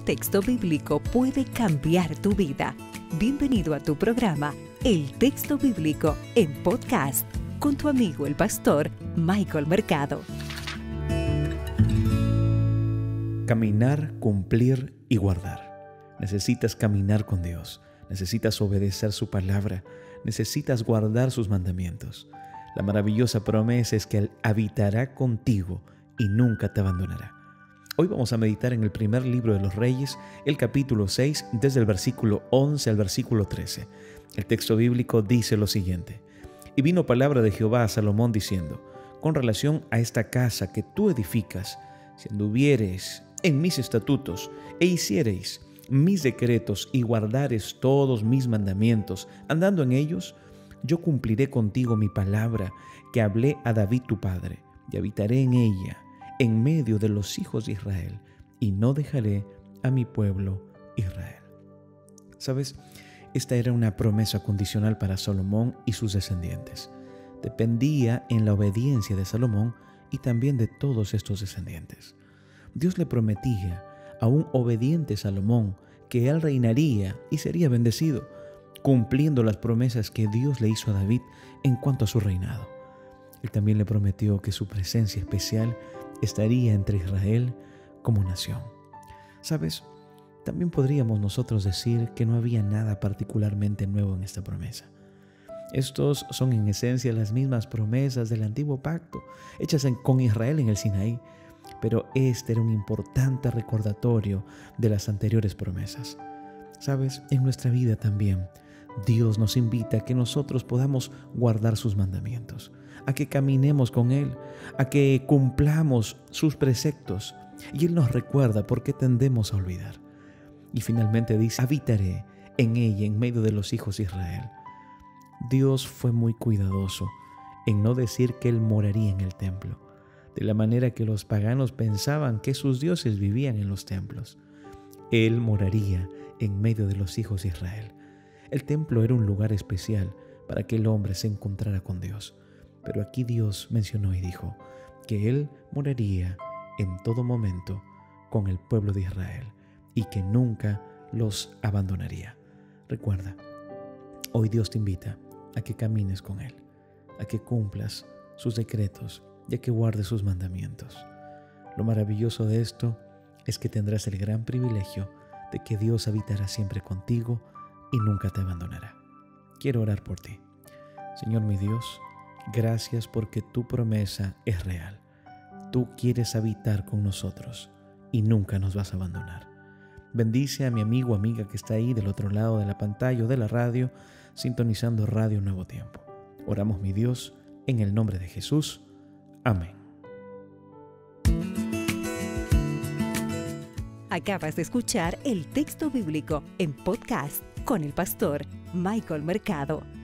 texto bíblico puede cambiar tu vida. Bienvenido a tu programa, El Texto Bíblico en Podcast, con tu amigo el pastor Michael Mercado. Caminar, cumplir y guardar. Necesitas caminar con Dios, necesitas obedecer su palabra, necesitas guardar sus mandamientos. La maravillosa promesa es que Él habitará contigo y nunca te abandonará. Hoy vamos a meditar en el primer libro de los Reyes, el capítulo 6, desde el versículo 11 al versículo 13. El texto bíblico dice lo siguiente: Y vino palabra de Jehová a Salomón diciendo: con relación a esta casa que tú edificas, si anduviereis en mis estatutos e hiciereis mis decretos y guardares todos mis mandamientos, andando en ellos, yo cumpliré contigo mi palabra que hablé a David tu padre, y habitaré en ella, en medio de los hijos de Israel, y no dejaré a mi pueblo Israel. ¿Sabes? Esta era una promesa condicional para Salomón y sus descendientes. Dependía en la obediencia de Salomón y también de todos estos descendientes. Dios le prometía a un obediente Salomón que él reinaría y sería bendecido, cumpliendo las promesas que Dios le hizo a David en cuanto a su reinado. Él también le prometió que su presencia especial estaría entre Israel como nación. ¿Sabes? También podríamos nosotros decir que no había nada particularmente nuevo en esta promesa. Estos son en esencia las mismas promesas del antiguo pacto, hechas con Israel en el Sinaí, pero este era un importante recordatorio de las anteriores promesas. ¿Sabes? En nuestra vida también, Dios nos invita a que nosotros podamos guardar sus mandamientos, a que caminemos con Él, a que cumplamos sus preceptos. Y Él nos recuerda por qué tendemos a olvidar. Y finalmente dice: habitaré en ella, en medio de los hijos de Israel. Dios fue muy cuidadoso en no decir que Él moraría en el templo, de la manera que los paganos pensaban que sus dioses vivían en los templos. Él moraría en medio de los hijos de Israel. El templo era un lugar especial para que el hombre se encontrara con Dios. Pero aquí Dios mencionó y dijo que Él moraría en todo momento con el pueblo de Israel y que nunca los abandonaría. Recuerda, hoy Dios te invita a que camines con Él, a que cumplas sus decretos y a que guardes sus mandamientos. Lo maravilloso de esto es que tendrás el gran privilegio de que Dios habitará siempre contigo y nunca te abandonará. Quiero orar por ti. Señor mi Dios, gracias porque tu promesa es real. Tú quieres habitar con nosotros y nunca nos vas a abandonar. Bendice a mi amigo o amiga que está ahí del otro lado de la pantalla o de la radio, sintonizando Radio Nuevo Tiempo. Oramos, mi Dios, en el nombre de Jesús. Amén. Acabas de escuchar el texto bíblico en podcast con el pastor Michael Mercado.